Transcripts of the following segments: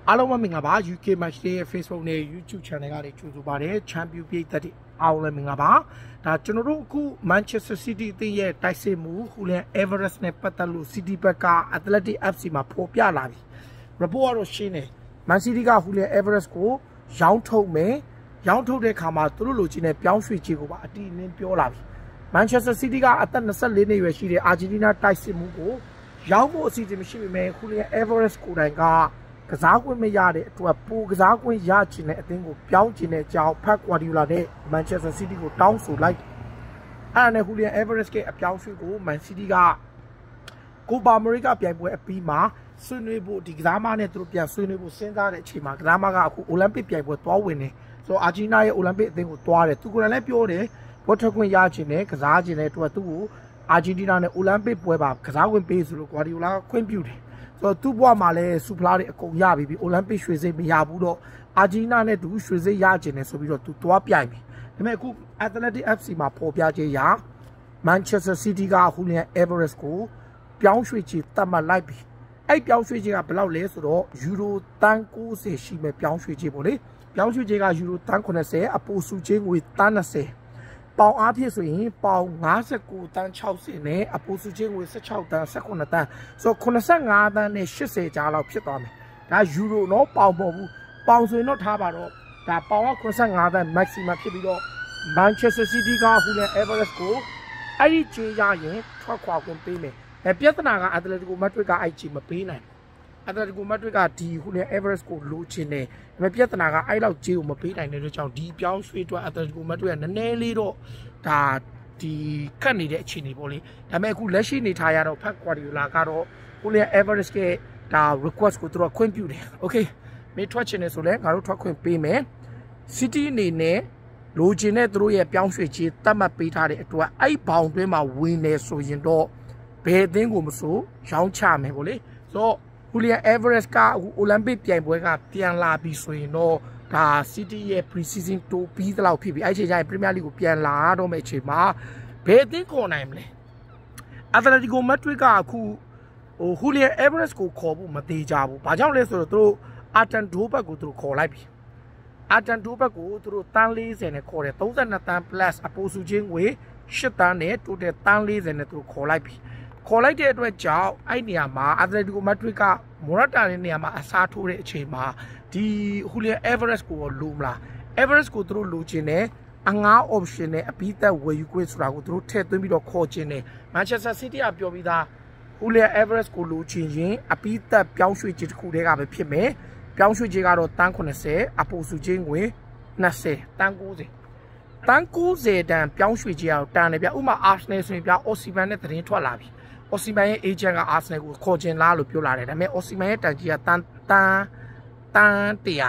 အားလုံးပဲမင်္ဂလာပါ UK Match Day ရဲ့ Facebook နဲ့ YouTube Channel ကနေကြိုဆိုပါတယ် Champion ပြည်သက်တွေအားလုံးမင်္ဂလာပါဒါကျွန်တော်တို့အခု Manchester City အသင်းရဲ့တိုက်စစ်မှု Julian Alvarez နဲ့ပတ်သက်လို့ City ဘက်က Athletic FC မှာဖော်ပြလာပြီ report ကတော့ရှင်းတယ် Man City က Julian Alvarez ကိုရောင်းထုတ်မယ်ရောင်းထုတ်တဲ့အခါမှာသူတို့လိုချင်တဲ့ပြောင်းရွှေ့ခြင်းကိုပါအတီးအလင်းပြောလာပြီ Manchester City ကအသက်24နှစ်ရွယ်ရှိတဲ့ Argentina တိုက်စစ်မှုကိုရောင်းဖို့အစီအစဉ်မရှိပေမဲ့ Julian Alvarez ကိုယ်တိုင်ကကစားကွင်းမရတဲ့အတွက်ပိုကစားကွင်းရချင်တဲ့အသင်းကိုပြောင်းချင်တဲ့အကြောင်းဖက်ကွာဒီယိုလာနဲ့ Manchester City ကိုတောင်းဆိုလိုက်အဲ့ဒါနဲ့ Julian Alvarez ရဲ့အပြောင်းရွှေ့ကို Man City ကကိုပါအမေရိကပြိုင်ပွဲအပြီးမှာဆွေးနွေးဖို့ဒီကစားမနဲ့သူတို့ပြန်ဆွေးနွေးဖို့စဉ်းစားတဲ့အချိန်မှာကစားမကအခု Olympic ပြိုင်ပွဲသွားဝင်နေဆိုတော့ Argentina ရဲ့ Olympic အသင်းကိုသွားတယ်သူကလည်းပြောတယ်ဘောထွက်ခွင့်ရချင်တယ်ကစားချင်တဲ့အတွက်သူ့ကို Argentina နဲ့ Olympic ပွဲပါကစားဝင်ပေးဆိုလို့ Guardiola ခွင့်ပြုတယ်ဆိုတော့သူ့ဘဝမှာလည်းစူပလာတွေအကုန်ရပြီ Olympic ရွှေစိတ်မရဘူးတော့ Argentina နဲ့သူရွှေစိတ်ရချင်တယ်ဆိုပြီးတော့သူသွားပြိုင်ပြီဒါပေမဲ့အခု Athletic FC မှာပေါ်ပြခြင်းရ Manchester City က Julian Alvarez ကိုပြောင်းရွှေ့ချသတ်မှတ်လိုက်ပြီအဲ့ပြောင်းရွှေ့ခြင်းကဘယ်လောက်လဲဆိုတော့ယူရိုတန်း90ရှိမဲ့ပြောင်းရွှေ့ခြင်းပေါ့လေပြောင်းရွှေ့ခြင်းကယူရိုတန်း80အပိုစုခြင်းငွေတန်း20ပေါင်အားဖြင့်ဆိုရင်ပေါင်59တန်း60နဲ့အပူစုချင်းငွေ16တန်း18တန်းဆိုတော့85တန်းနဲ့80ကြားလောက်ဖြစ်သွားမယ်ဒါယူရိုနော်ပေါင်ပေါ်ဘူးပေါင်ဆိုရင်တော့ထားပါတော့ဒါပေါင်က85တန်း maximum ဖြစ်ပြီးတော့ Manchester City က Julian Alvarez ကိုအဲ့ဒီကြေးရရင်ထွက်ခွာခွင့်ပေးမယ်ပြဿနာက Atletico Madrid ကအဲ့ကြေးမပေးနိုင်Atletico Madrid ကဒီ Julian Alvarez ကိုလိုချင်တယ်ဒါပေမဲ့ပြဿနာကအဲ့လောက်ကြေးကိုမပေးနိုင်တဲ့အတွက်ကြောင့်ဒီပြောင်းရွှေ့အတွက် Atletico Madrid ကနည်းနည်းလေးတော့ဒါဒီကတ်နေတဲ့အခြေအနေပေါ့လေဒါပေမဲ့အခုလက်ရှိနေထားရတော့ဖက်ကွာဒီယိုလာကတော့ Julian Alvarez ကဒါ request ကိုသူတို့ခွင့်ပြုတယ် okay မင်းထွက်ချင်တယ်ဆိုလဲငါတို့ထွက်ခွင့်ပေးမယ် City အနေနဲ့လိုချင်တဲ့သူတို့ရဲ့ပြောင်းရွှေ့ခြင်းတတ်မှတ်ပေးထားတဲ့အတွက်အဲ့ဘောင်တွင်းမှာဝင်နေဆိုရင်တော့ဘယ်အသင်းကိုမဆိုရောင်းချမယ်ပေါ့လေဆိုတော့Julian Alvarez ကအခု Olympic ပြိုင်ပွဲကပြန်လာပြီဆိုရင်တော့ဒါ City ရဲ့ pre-season တိုးပြီးသလောက်ဖြစ်ပြီအဲ့ချိန်ကျရင် Premier League ကိုပြန်လာတော့မယ့်အချိန်မှာဘယ်အသင်းခေါ်နိုင်မလဲ Atletico Madrid ကအခုJulian Alvarez ကိုခေါ်ဖို့မသေးကြဘူး။ဘာကြောင့်လဲဆိုတော့သူတို့ Artan Doberg ကိုသူတို့ခေါ်လိုက်ပြီ။ Artan Doberg ကိုသူတို့တန်း40နဲ့ခေါ်တယ်32တန်း plus အပိုစုချင်းငွေ8တန်းနဲ့ total တန်း40နဲ့သူတို့ခေါ်လိုက်ပြီ။ခေါ်လိုက်တဲ့အတွက်ကြောင့်အဲ့နေရာမှာ Atletico Madrid က Morata ရဲ့နေရာမှာအစားထိုးတဲ့အချိန်မှာဒီ Julian Alvarez ကိုလိုမလား Alvarez ကိုသူတို့လိုချင်တယ်အငား option နဲ့အပြီးသက်ဝယ်ယူခွင့်ဆိုတာကိုသူတို့ထည့်သွင်းပြီးတော့ခေါ်ချင်တယ် Manchester City ကပြောပြီးသား Julian Alvarez ကိုလိုချင်ရင်အပြီးသက်ပြောင်းရွှေ့ခြင်းတစ်ခုတည်းကပဲဖြစ်မယ်ပြောင်းရွှေ့ခြင်းကတော့တန်း80အပိုစုခြင်းငွေ20တန်း90တန်း90တန်းပြောင်းရွှေ့ခြင်းအောင်တန်းတယ်ဗျဥပမာ Arsenal ဆိုရင်ဗျ Osimhen နဲ့သတင်းထွက်လာပြီOsimhen ရဲ့ agent က Arsenal ကိုခေါ်ချင်လားလို့ပြောလာတယ်ဒါပေမဲ့ Osimhen ရဲ့တန်ကြီးကတန်း100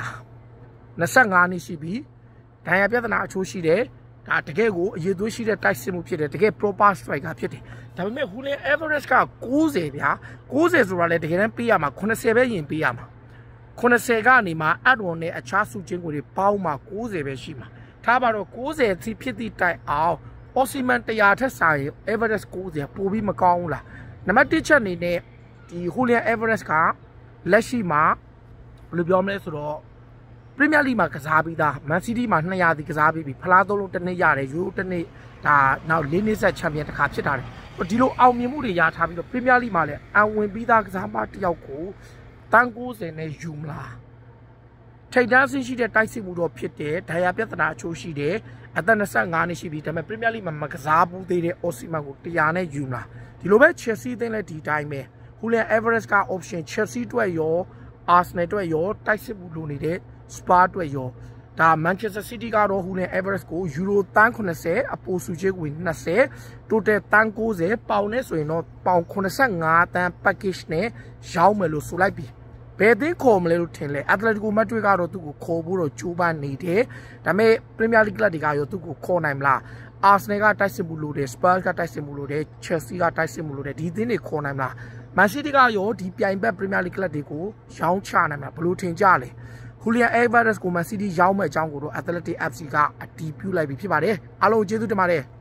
25နှစ်ရှိပြီဒဏ်ရာပြဿနာအချိုးရှိတယ်ဒါတကယ်ကိုအရေးသွေးရှိတဲ့တိုက်စစ်မှုဖြစ်တယ်တကယ် proper striker ဖြစ်တယ်ဒါပေမဲ့ Julian Alvarez က90ဗျာ90ဆိုတာလည်းတကယ်တမ်းပေးရမှာ80ပဲရင်ပေးရမှာ80ကနေမှအက်ဒွန်နဲ့အခြားစုချင်းကိုတွေပေါင်းမှ90ပဲရှိမှာထားပါတော့90အထိဖြစ်သည့်တိုင်အောင် Osimhen 100ထက်စာရင် Alvarez 90ပိုပြီးမကောင်းဘူးလားနံပါတ်1ချက်အနေနဲ့ဒီ Julian Alvarez ကလက်ရှိမှာဘယ်လိုပြောမလဲဆိုတော့ Premier League မှာကစားပြီးသား Man City မှာ200တီကစားပြီးပြီဖလား3လုံးတစ်နှစ်ရတယ်ယူတစ်နှစ်ဒါနောက်4နှစ်ဆက်ချန်ပီယံတစ်ခါဖြစ်တာတယ်ဒီလိုအောင်မြင်မှုတွေရထားပြီးတော့ Premier League မှာလည်းအဝင်ပြီးသားကစားမတစ်ယောက်ကိုတန်း90နဲ့ယူမလားထိပ်တန်းဆင်းရှိတဲ့တိုက်စစ်မှုတော့ဖြစ်တယ်ဒဏ်ရာပြဿနာအချိုးရှိတယ်အသက်25နှစ်ရှိပြီဒါပေမဲ့ Premier League မှာမကစားဘူးသေးတဲ့ Osimhen ကို100နဲ့ယူမလားဒီလိုပဲ Chelsea အသင်းလည်းဒီတိုင်းပဲ Julian Alvarez က option Chelsea အတွက်ရော Arsenal အတွက်ရောတိုက်စစ်မှုလိုနေတဲ့Spa အတွက်ရောဒါ Manchester City ကတော့ Julian Alvarez ကိုယူရိုတန်း80အပိုစုချင်းဝင်20 total တန်း90ပေါင်နဲ့ဆိုရင်တော့ပေါင်85တန်း package နဲ့ရောင်းမယ်လို့ဆိုလိုက်ပြီဘယ်သိခေါ်မလဲလို့ထင်လဲ Atletico Madrid ကတော့သူ့ကိုခေါ်ဖို့တော့ကြိုးပမ်းနေတယ်ဒါပေမဲ့ Premier League ကလပ်တွေကရောသူ့ကိုခေါ်နိုင်မလား Arsenal ကတိုက်စစ်မှုလို့တယ် Spurs ကတိုက်စစ်မှုလို့တယ် Chelsea ကတိုက်စစ်မှုလို့တယ်ဒီသင်းတွေခေါ်နိုင်မလား Man City ကရောဒီပြိုင်ဘက် Premier League ကလပ်တွေကိုရောင်းချနိုင်မှာဘယ်လိုထင်ကြလဲJulian Alvarez ကို Man City ရောင်းမဲ့အကြောင်းကိုတော့ Athletic FC ကအတည်ပြုလိုက်ပြီဖြစ်ပါတယ်အားလုံးကျေးဇူးတင်ပါတယ်